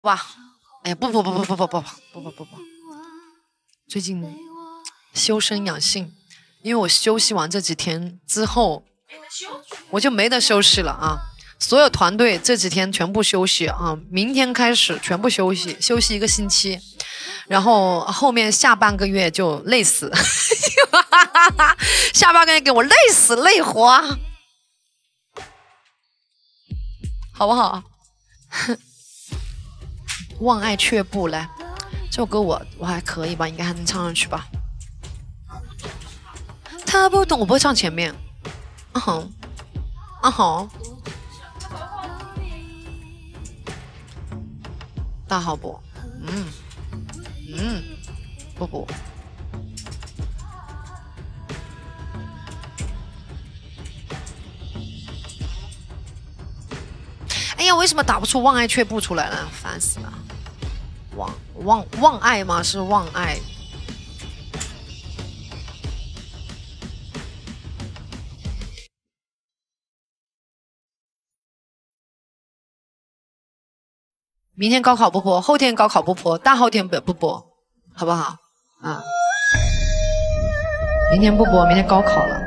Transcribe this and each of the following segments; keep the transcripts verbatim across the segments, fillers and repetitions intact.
哇，哎呀，不不不不不不不不不不不不，最近修身养性，因为我休息完这几天之后，我就没得休息了啊！所有团队这几天全部休息啊，明天开始全部休息，休息一个星期，然后后面下半个月就累死，下半个月给我累死累活，好不好？望爱却步，来，这首歌我我还可以吧，应该还能唱上去吧。他不懂，我不会唱前面。啊吼，啊吼，大号不？嗯嗯，不不。哎呀，为什么打不出望爱却步出来了？烦死了！望望望爱吗？是望爱。明天高考不播，后天高考不播，大后天不不播，好不好？啊，明天不播，明天高考了。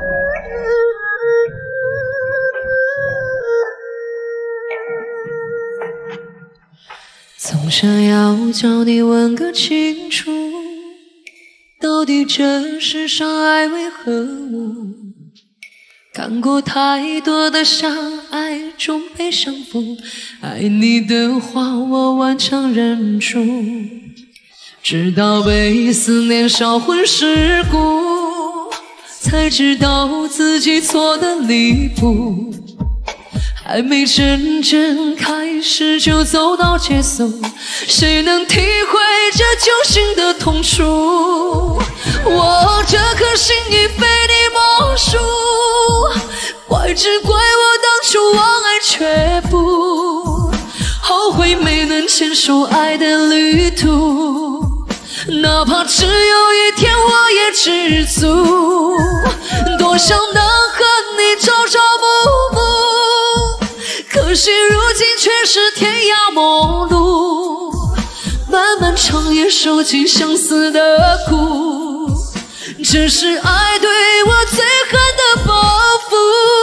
总想要找你问个清楚，到底这世上爱为何物？看过太多的相爱终被相负，爱你的话我顽强忍住，直到被思念烧昏蚀骨，才知道自己错得离谱。还没真正开始就走到结束，谁能体会这揪心的痛楚？我这颗心已被你没收，怪只怪我当初忘爱却步，后悔没能牵手爱的旅途，哪怕只有一天我也知足，多想能和你朝朝暮暮，可惜如今却是天涯陌路，漫漫长夜受尽相思的苦，这是爱对我最狠的报复。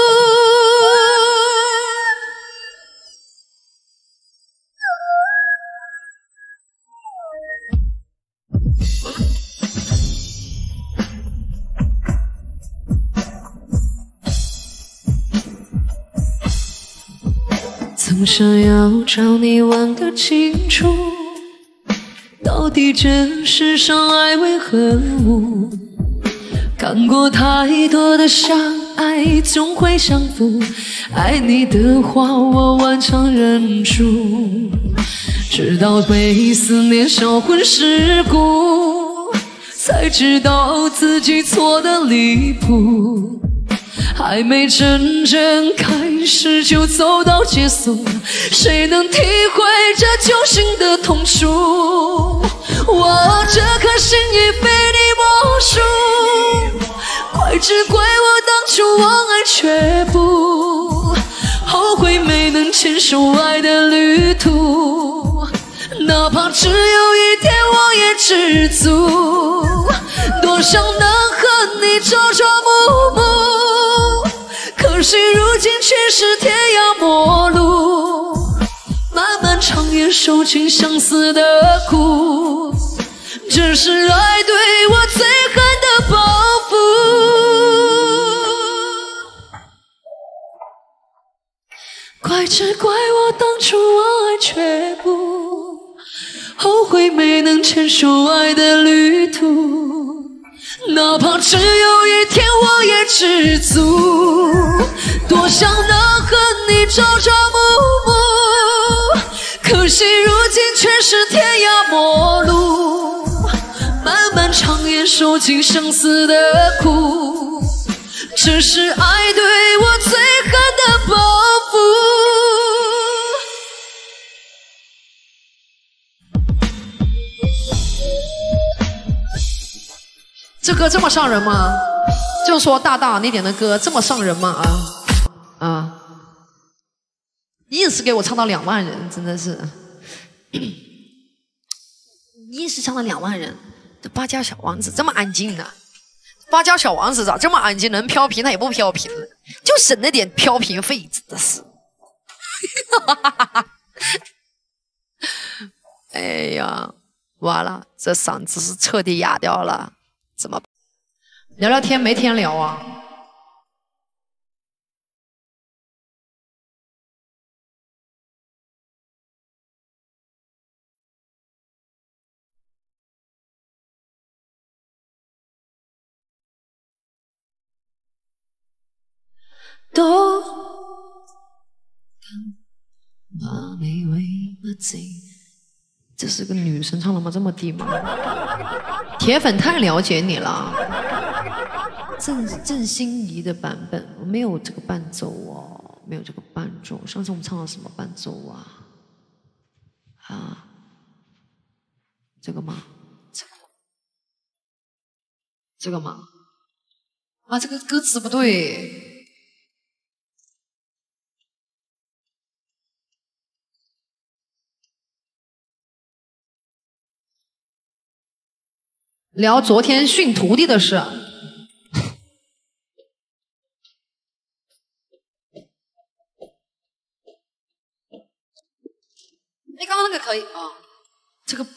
总想要找你问个清楚，到底这世上爱为何物？看过太多的相爱总会相负，爱你的话我顽强忍住，直到被思念烧昏蚀骨，才知道自己错得离谱。还没真正开始就走到结束，谁能体会这揪心的痛楚？我这颗心已被你没收，怪只怪我当初忘爱却步，后悔没能牵手爱的旅途，哪怕只有一天我也知足，多想能和你朝朝暮暮，可惜如今却是天涯陌路，漫漫长夜受尽相思的苦，这是爱对我最狠的报复。怪只怪我当初忘爱却步，后悔没能牵手爱的旅途，哪怕只有一天我也知足，多想能和你朝朝暮暮，可惜如今却是天涯陌路，漫漫长夜受尽相思的苦，这是爱对我最狠的报复。这歌这么伤人吗？就说大大你点的歌这么伤人吗？啊啊！硬是给我唱到两万人，真的是。 时唱了两万人。这芭蕉小王子这么安静呢、啊？芭蕉小王子咋这么安静？能飘屏他也不飘屏了，就省了点飘屏费，真的是。哎呀，完了，这嗓子是彻底哑掉了，怎么办？聊聊天没天聊啊？多把美为乜字？这是个女生唱的吗？这么低吗？铁粉太了解你了。郑郑欣宜的版本，我没有这个伴奏哦，没有这个伴奏。上次我们唱了什么伴奏啊？啊，这个吗？这个这个吗？啊，这个歌词不对。聊昨天训徒弟的事。哎，刚刚那个可以啊、哦，这个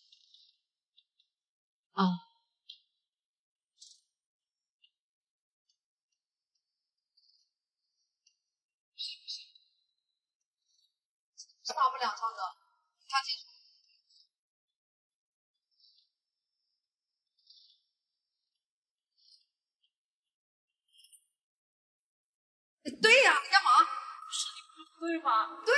啊、哦，是大不了唱的，看清楚。对呀、啊，你干嘛？是你不对吗？对。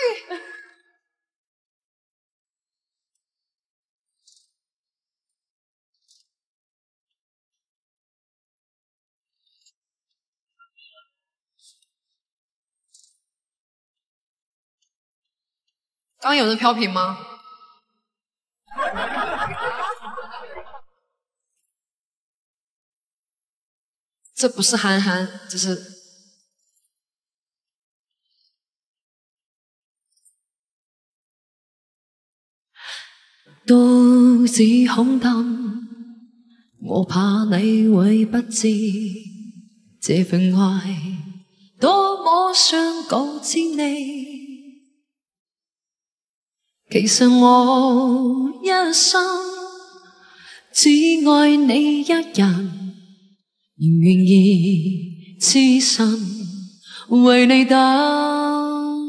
刚有人飘屏吗？这不是憨憨，这是。獨自空淡，我怕你會不知這份愛多麼想告知你。其實我一生只愛你一人，仍願意痴心為你等，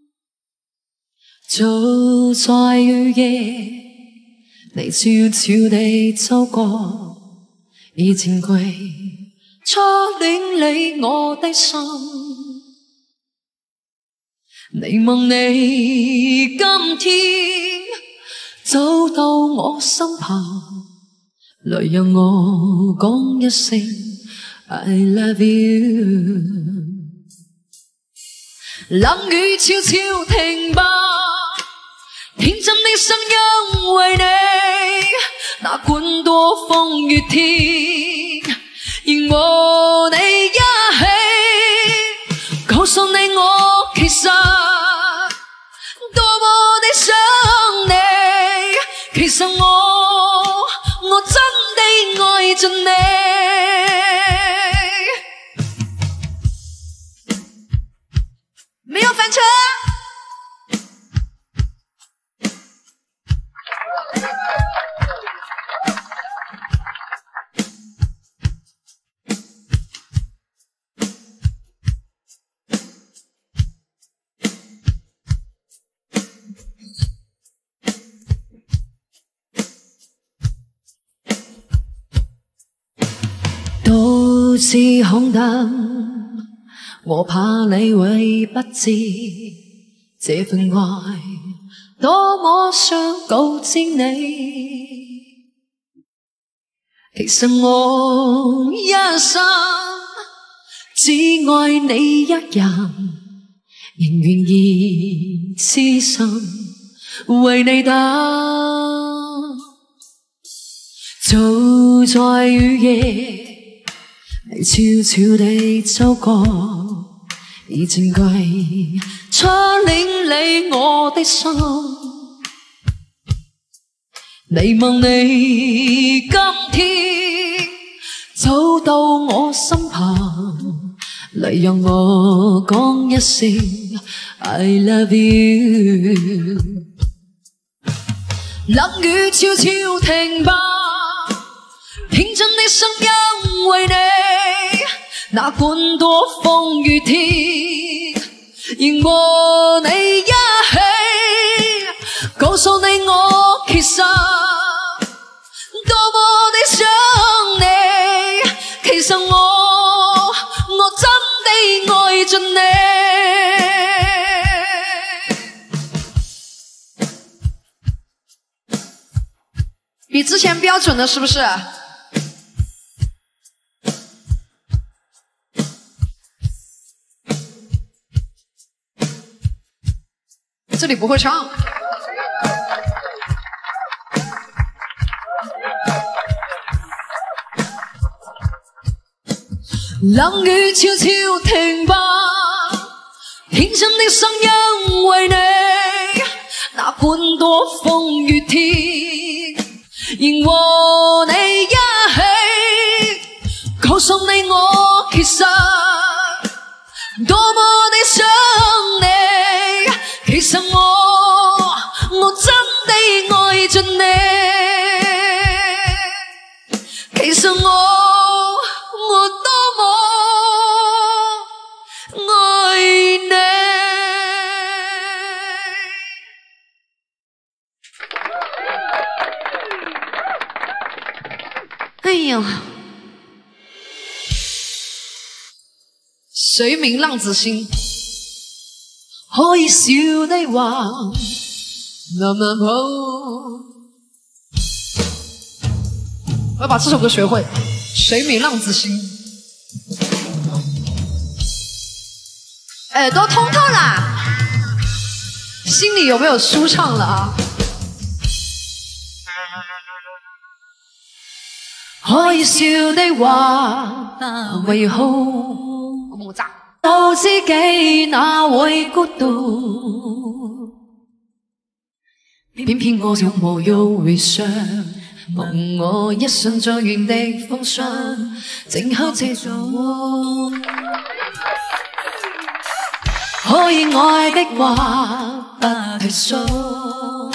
就在雨夜。你悄悄地走過，已佔據初戀你我的心。你問你今天走到我身旁，來讓我講一聲 I love you。冷雨悄悄停吧，天真的聲音為你，哪管多風雨天，願和你一起，告訴你我其實多麼的想你，其實我我真的愛着你。沒有翻車。獨自空淡，我怕你會不知這份愛多麼想告知你。其實我一生只愛你一人，仍願意痴心為你等，就在雨夜。你悄悄地走過，已佔據初戀你我的心。 你望你今天走到我身旁，嚟讓我講一聲 I love you。冷雨悄悄停吧，天真的聲音為你，哪管多風雨天，仍和你一起，告訴你我其實多麼的想你，其實我我真的愛着你。比之前標準了是不是？這裡不會唱。冷雨悄悄停吧，天真的聲音為你，哪管多風雨天，仍和你一起，告訴你我其實多麼的想你，其實我我真的愛着你，其實我我多麼愛你。哎呀，水明浪子心，可以笑的話慢慢抱。我要把這首歌學會，水明浪子心。耳朵通透啦，心裡有沒有舒暢了啊？可以笑的話為好，到自己哪會孤獨，偏偏我又無欲回想，望我一生在原地放上，靜候這種可以愛的話不退縮，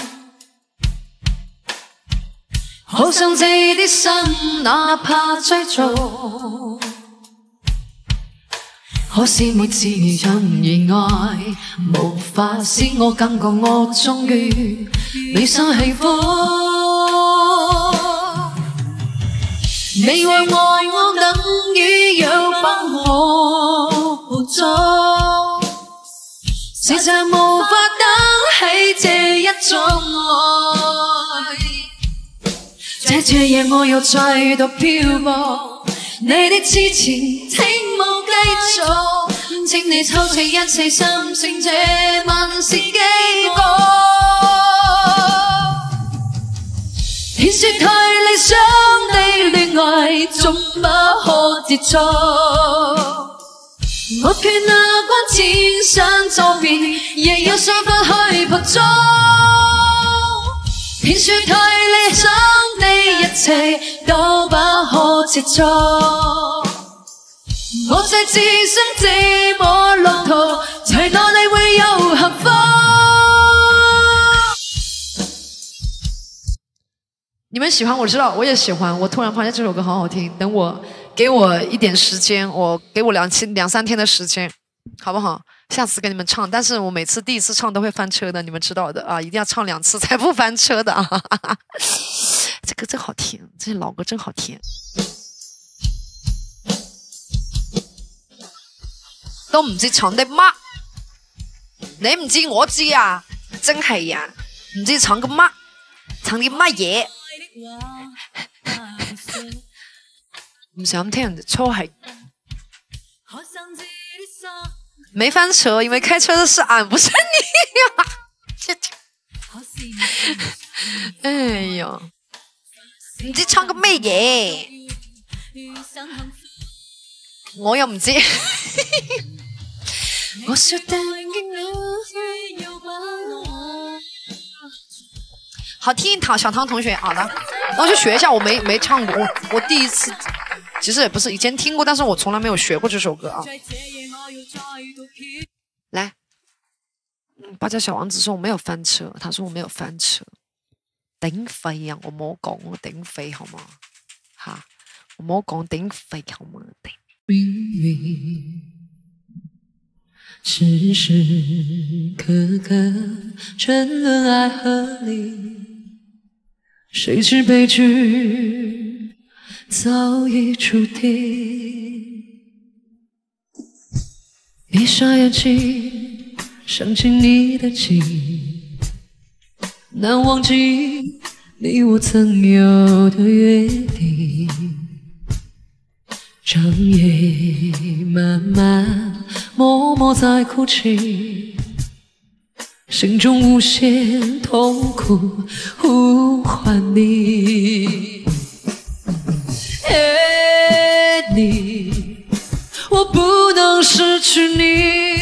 好想自己的心哪怕追逐，可是每次任意愛無法使我感覺我終於未想幸福，你為愛我等於要把我捕捉，實在無法等起這一種愛，這這夜我又再度漂泊，你的痴情請無繼續，請你抽起一切心聲，這問是幾個？天說太理想的戀愛總不可結束，我決那關千山作變，亦要想法去捕捉。偏說太理想的一切都不可接觸，我在自生自我路途，才當你會有幸福。你們喜歡我知道，我也喜歡。我突然發現這首歌好好聽，等我給我一點時間，我給我兩期兩三天的時間，好不好？下次跟你們唱，但是我每次第一次唱都會翻車的，你們知道的啊，一定要唱兩次才不翻車的啊！哈哈哈，這歌真好聽，這老歌真好聽。都唔知唱啲乜，你唔知我知啊，真係啊，唔知唱個乜，唱啲乜嘢？唔想聽人哋粗氣。沒翻車，因為開車的是俺，不是你呀！哎呀，唔知唱個咩嘢，我又唔知。我說好听，唐小唐同学，好的，那我去学一下，我没没唱过，我我第一次，其实也不是以前听过，但是我从来没有学过这首歌啊。来，八家小王子说我没有翻车，他说我没有翻车，頂肺啊，我冇講我頂肺好嗎？吓，我冇講頂肺好嗎？ 明明時時刻刻沉淪愛河裡，誰知悲劇早已注定。閉上眼睛，想起你的景，難忘記你我曾有的約定。長夜漫漫，默默在哭泣，心中無限痛苦呼喚你。愛你，我不能失去你。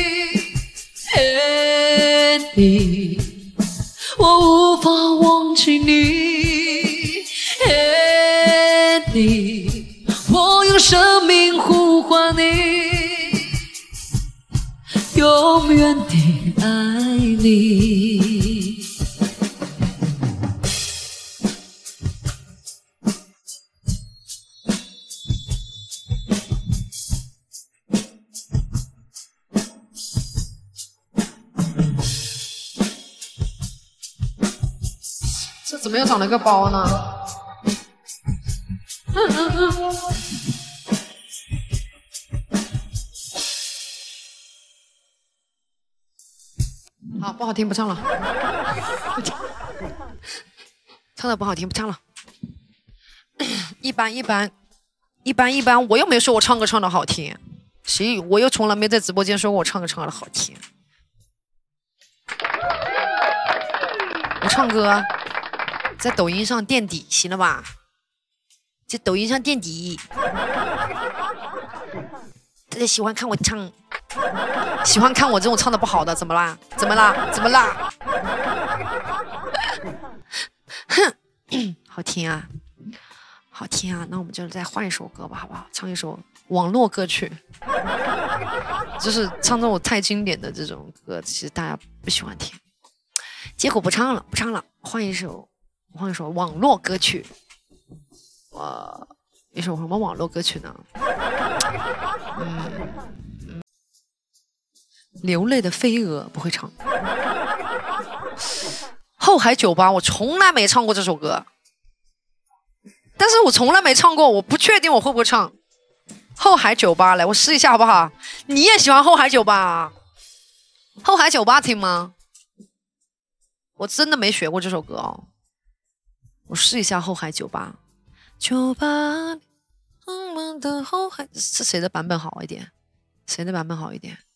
愛你，我無法忘記你。愛你。我用生命呼喚你，永遠地愛你。 这怎么又长了个包呢？嗯嗯嗯。好，不好听，不唱了。唱的不好听，不唱了。一般一般，一般一般，我又没说我唱歌唱的好听，谁？我又从来没在直播间说过我唱歌唱的好听。我唱歌在抖音上垫底，行了吧？在抖音上垫底，大家喜欢看我唱。喜欢看我这种唱的不好的，怎么啦？怎么啦？怎么啦？哼，好听啊，好听啊！那我们就再换一首歌吧，好不好？唱一首网络歌曲，就是唱这种太经典的这种歌，其实大家不喜欢听。结果不唱了，不唱了，换一首，换一首网络歌曲。呃，一首什么网络歌曲呢？嗯。流泪的飞蛾不会唱，后海酒吧我从来没唱过这首歌，但是我从来没唱过，我不确定我会不会唱。后海酒吧来，我试一下好不好？你也喜欢后海酒吧啊？后海酒吧听吗？我真的没学过这首歌哦，我试一下后海酒吧。酒吧，我们的后海是谁的版本好一点？谁的版本好一点？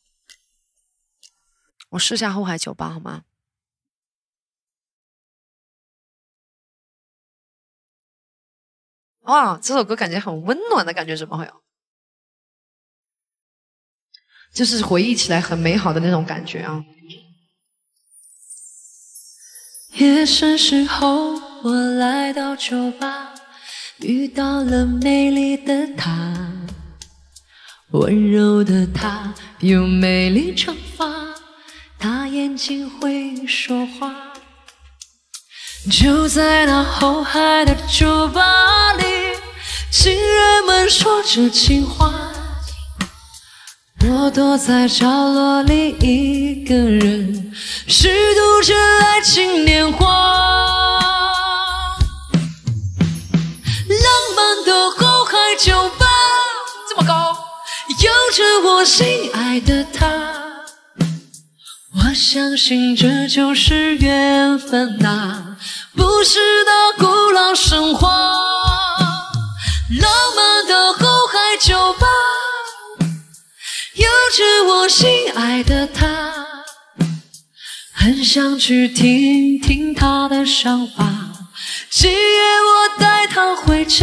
我试下后海酒吧好吗？哇，这首歌感觉很温暖的感觉，怎么会有？就是回忆起来很美好的那种感觉啊。 夜深时候，我来到酒吧，遇到了美丽的她，温柔的她有美丽长发。他眼睛会说话，就在那后海的酒吧里，情人们说着情话。我躲在角落里一个人，虚度着爱情年华。浪漫的后海酒吧， 这么高， 有着我心爱的他。我相信这就是缘分啊，不是那古老神话。浪漫的后海酒吧，有着我心爱的他，很想去听听他的想法，今夜我带他回家，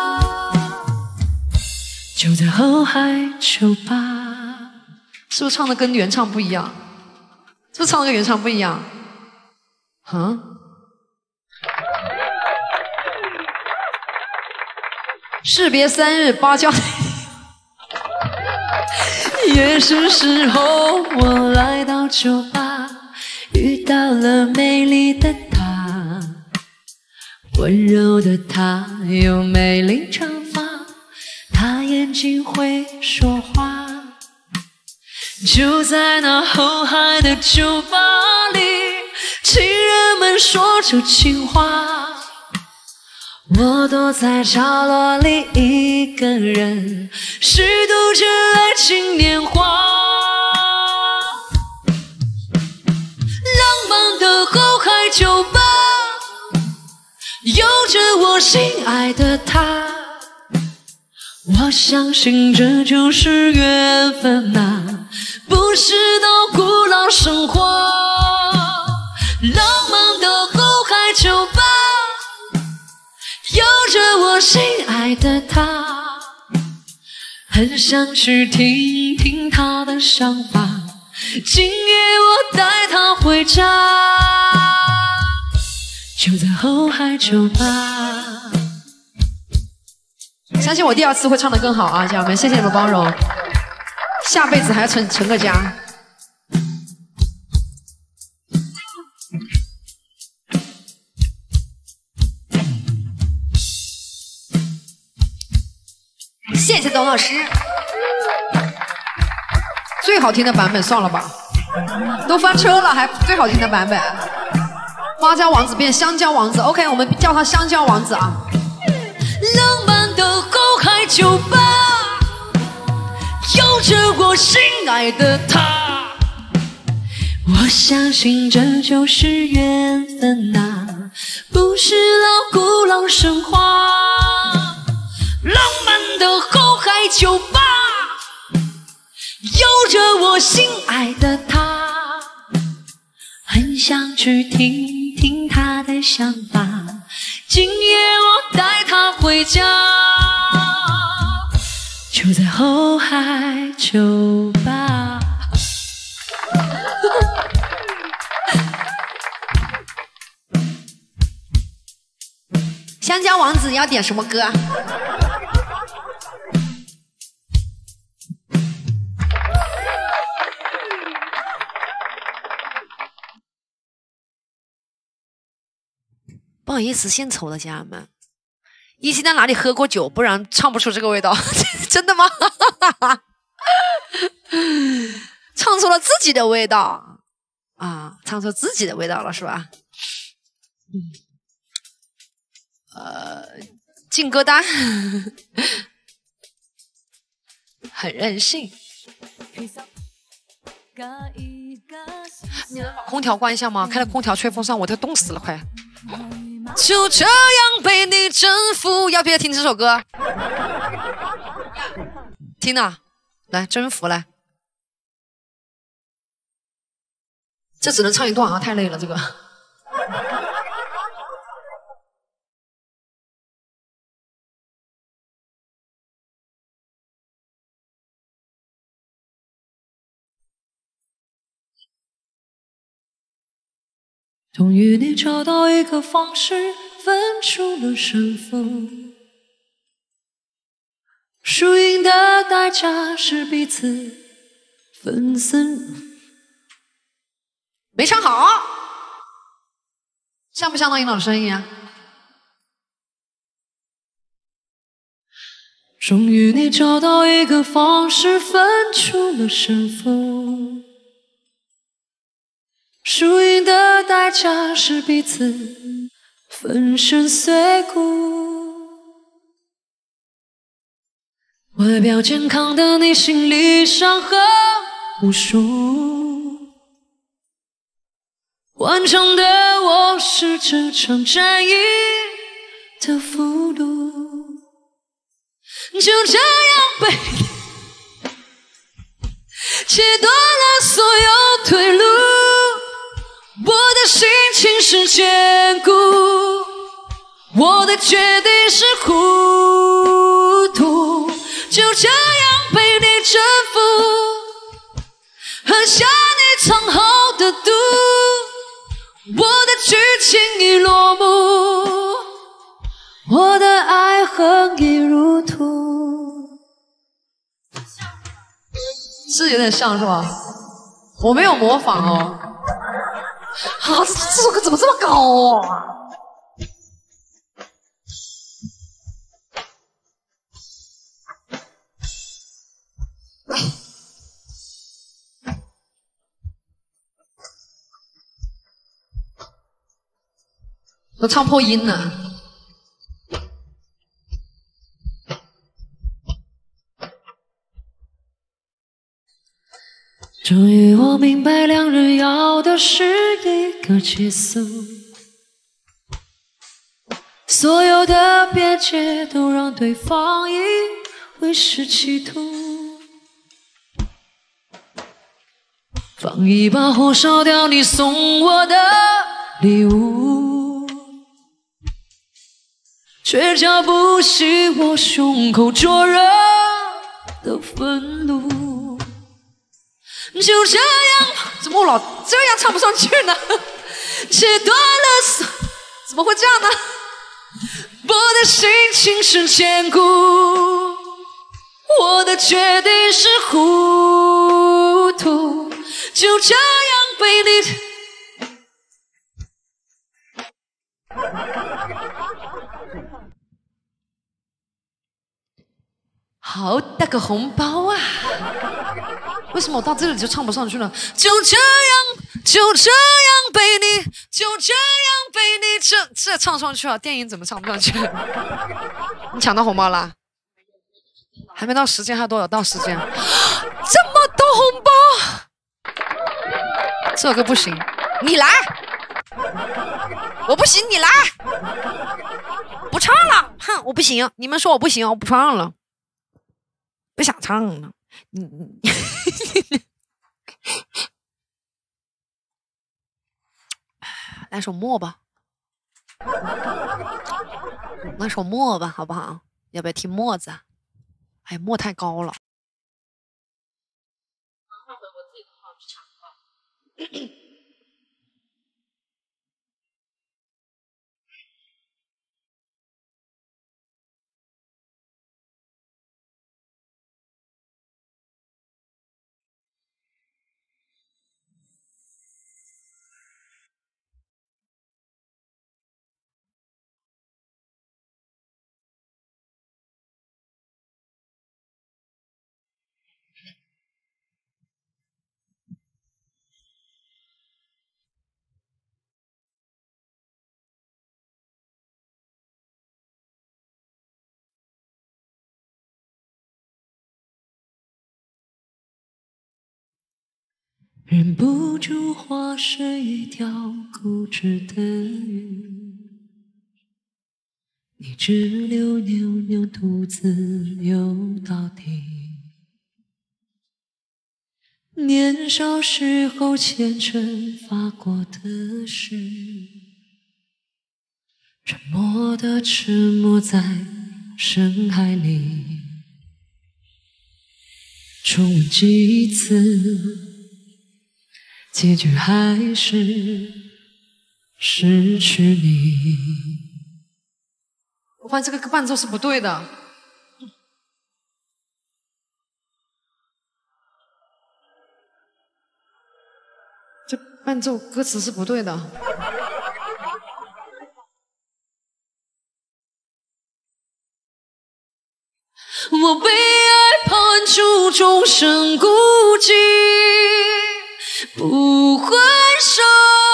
就在后海酒吧。 是不是唱的跟原唱不一样？是不是唱的跟原唱不一样？啊？ 士别三日，芭蕉。 也是时候，我来到酒吧，遇到了美丽的她，温柔的她有美丽长发，她眼睛会说话。就在那后海的酒吧里，情人们说着情话，我躲在角落里一个人，虚度着爱情年华。浪漫的后海酒吧，有着我心爱的他，我相信这就是缘分啊，不是到古老神话。浪漫的后海酒吧，有着我心爱的他，很想去听听他的想法，今夜我带他回家，就在后海酒吧。 相信我第二次会唱得更好啊，家人们，谢谢你们包容，下辈子还要成成个家。谢谢董老师，最好听的版本算了吧，都翻车了还最好听的版本。花椒王子变香蕉王子 ，OK， 我们叫他香蕉王子啊。 浪漫的后海酒吧，有着我心爱的他，我相信这就是缘分啊，不是老古老神话。浪漫的后海酒吧，有着我心爱的他，很想去听听他的想法，今夜我带他回家，就在后海酒吧。 香蕉王子要点什么歌？不好意思，献丑了，家人们。一起在哪里喝过酒，不然唱不出这个味道。真的吗？唱出了自己的味道啊，唱出自己的味道了，是吧？嗯。呃，进歌单，很任性。你能把空调关一下吗？开了空调吹风扇，我都冻死了，快！就这样被你征服，要不要听这首歌？听啊，来征服来。这只能唱一段啊，太累了这个。 终于你找到一个方式分出了胜负，输赢的代价是彼此分身。 没唱好，像不像那引导声音啊？ 终于你找到一个方式分出了胜负，输赢的代价是彼此粉身碎骨。外表健康的你，心里伤痕无数。顽强的我是这场战役的俘虏，就这样被切断了所有退路。我的心情是坚固，我的决定是糊涂，就这样被你征服，喝下你藏好的毒，我的剧情已落幕，我的爱恨已入是有点像是吧？我没有模仿哦。啊，这这首歌怎么这么高啊？都唱破音了。终于我明白，两人要的是一个结束，所有的边界都让对方以为是企图，放一把火烧掉你送我的礼物，却浇不熄我胸口灼热的愤怒。就这样，怎么我老这样唱不上去呢？切断了手，怎么会这样呢？我的心情是坚固，我的决定是糊涂，就这样被你。好大个红包啊！为什么我到这里就唱不上去了？就这样，就这样被你，就这样被你这这唱上去了。电影怎么唱不上去？你抢到红包啦？还没到时间，还有多少到时间？这么多红包，这首歌不行，你来，我不行，你来，不唱了，哼，我不行，你们说我不行，我不唱了。不想唱了，你你来首默吧，来首默吧，好不好？要不要听默子啊？哎，默太高了。忍不住化身一条固执的鱼，你直溜扭扭肚子游到底。年少时候虔诚发过的誓，沉默的沉没在深海里，重温几次。结局还是失去你。我发现这个伴奏是不对的。这伴奏歌词是不对的。我被爱判处终身孤寂。不还手，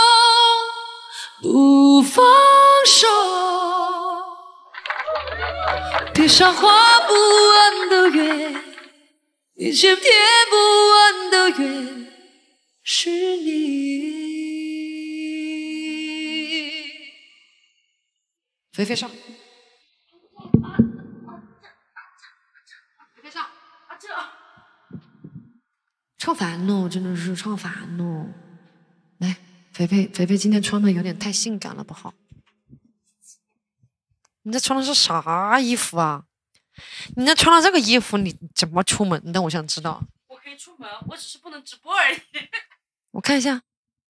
不放手，别傻画不完的圆，一切贴不完的圆，是你。肥肥上，肥肥上，啊这。唱烦了，真的是唱烦了。来，肥肥，肥肥今天穿的有点太性感了，不好。你这穿的是啥衣服啊？你这穿了这个衣服，你怎么出门的？我想知道。 我可以出门，我只是不能直播而已。 我看一下，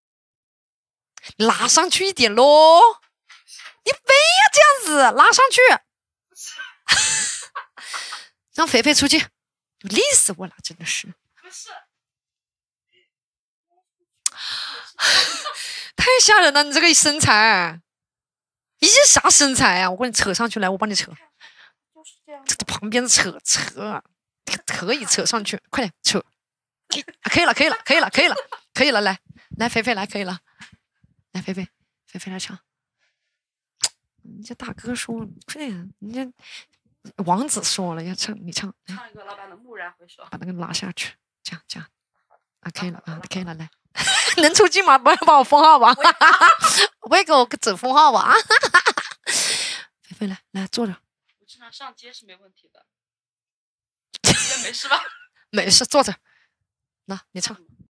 拉上去一点咯。你非要这样子拉上去，让肥肥出去，累死我了，真的是。 不是， 太吓人了！你这个身材，你这啥身材啊？我给你扯上去，来，我帮你扯。 就是这样。 这旁边扯扯，可以扯上去，快点扯。可以了，可以了，可以了，可以了，可以了，来来，菲菲来，可以了，来，菲菲，菲菲来唱。人家大哥说了，快点，人家王子说了要唱，你唱， 唱一个老板的蓦然回首， 把那个拉下去，这样这样，啊，可以了啊，可以了，来，能出镜吗？不要把我封号吧，不会给我整封号吧？菲菲来来坐着， 我经常上街是没问题的，没事吧？ 没事，坐着，那你唱。